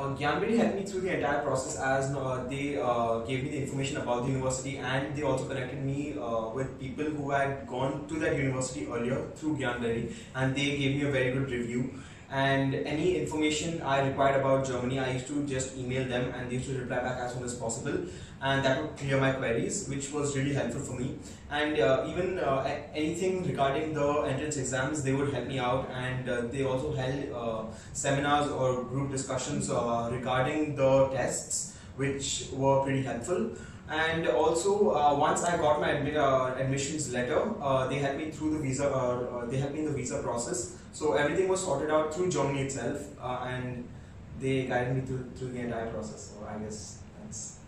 Gyanberry helped me through the entire process, as they gave me the information about the university, and they also connected me with people who had gone to that university earlier through Gyanberry, and they gave me a very good review. And any information I required about Germany, I used to just email them, and they used to reply back as soon as possible, and that would clear my queries, which was really helpful for me. And even anything regarding the entrance exams, they would help me out, and they also held seminars or group discussions regarding the tests, which were pretty helpful. And also, once I got my admissions letter, they helped me through the visa. They helped me in the visa process. So everything was sorted out through Germany itself, and they guided me through the entire process. So I guess that's